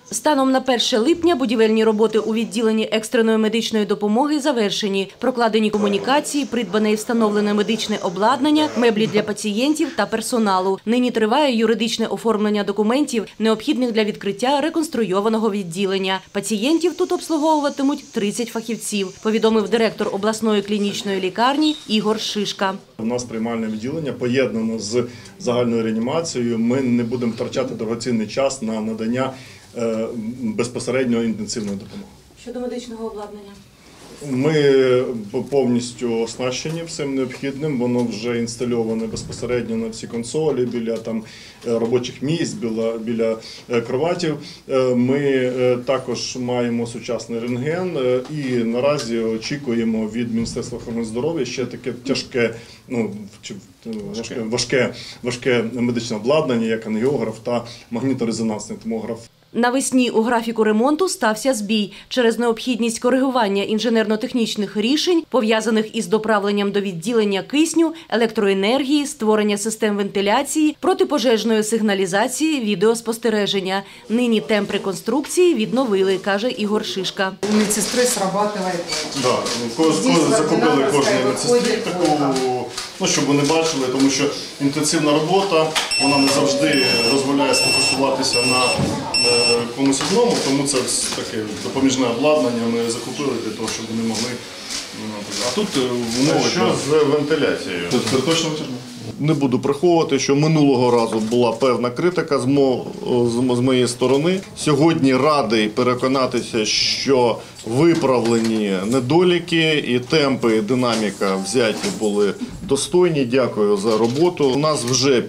Станом на 1 липня будівельні роботи у відділенні екстреної медичної допомоги завершені. Прокладені комунікації, придбане і встановлене медичне обладнання, меблі для пацієнтів та персоналу. Нині триває юридичне оформлення документів, необхідних для відкриття реконструйованого відділення. Пацієнтів тут обслуговуватимуть 30 фахівців, повідомив директор обласної клінічної лікарні Ігор Шишка. У нас приймальне відділення поєднано з загальною реанімацією. Ми не будемо втрачати дорогоцінний час на надання безпосередньо інтенсивної допомоги. Щодо медичного обладнання? Ми повністю оснащені всім необхідним, воно вже інстальоване безпосередньо на всі консолі, біля робочих місць, біля кроватів. Ми також маємо сучасний рентген і наразі очікуємо від Міністерства охорони здоров'я ще таке тяжке, важке медичне обладнання, як ангіограф та магніторезонансний томограф. Навесні у графіку ремонту стався збій через необхідність коригування інженерно-технічних рішень, пов'язаних із доправленням до відділення кисню, електроенергії, створення систем вентиляції, протипожежної сигналізації, відеоспостереження. Нині темп реконструкції відновили, каже Ігор Шишка. У медсестри срабатыває. Так, закупили кожній медсестрі таку, щоб вони бачили, тому що інтенсивна робота, вона не завжди дозволяє сфокусуватися на комусь одному, тому це таке допоміжне обладнання ми закупили для того, щоб вони могли. А тут умови. Що з вентиляцією? Це точно витяжно. Не буду приховувати, що минулого разу була певна критика з моєї сторони. Сьогодні радий переконатися, що виправлені недоліки і темпи, і динаміка взяті були достойні. Дякую за роботу. У нас вже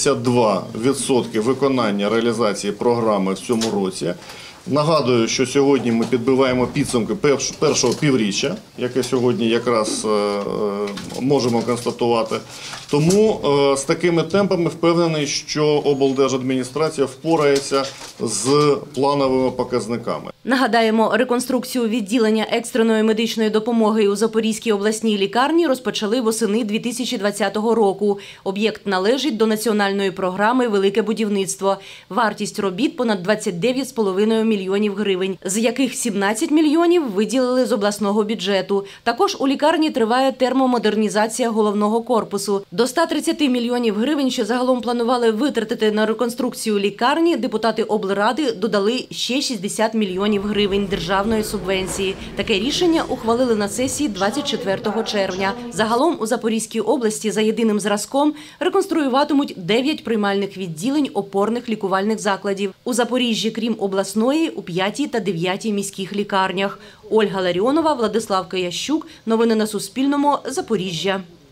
52% виконання реалізації програми в цьому році. Нагадую, що сьогодні ми підбиваємо підсумки першого півріччя, яке сьогодні якраз можемо констатувати. Тому з такими темпами впевнений, що облдержадміністрація впорається з плановими показниками. Нагадаємо, реконструкцію відділення екстреної медичної допомоги у Запорізькій обласній лікарні розпочали восени 2020 року. Об'єкт належить до національної програми «Велике будівництво». Вартість робіт – понад 29,5 мільйонів гривень, з яких 17 мільйонів виділили з обласного бюджету. Також у лікарні триває термомодернізація головного корпусу. До 130 мільйонів гривень, що загалом планували витратити на реконструкцію лікарні, депутати облради додали ще 60 мільйонів гривень державної субвенції. Таке рішення ухвалили на сесії 24 червня. Загалом у Запорізькій області за єдиним зразком реконструюватимуть 9 приймальних відділень опорних лікувальних закладів. У Запоріжжі, крім обласної, у 5 та 9 міських лікарнях. Ольга Ларіонова, Владислав Киящук. Новини на Суспільному. Запоріжжя.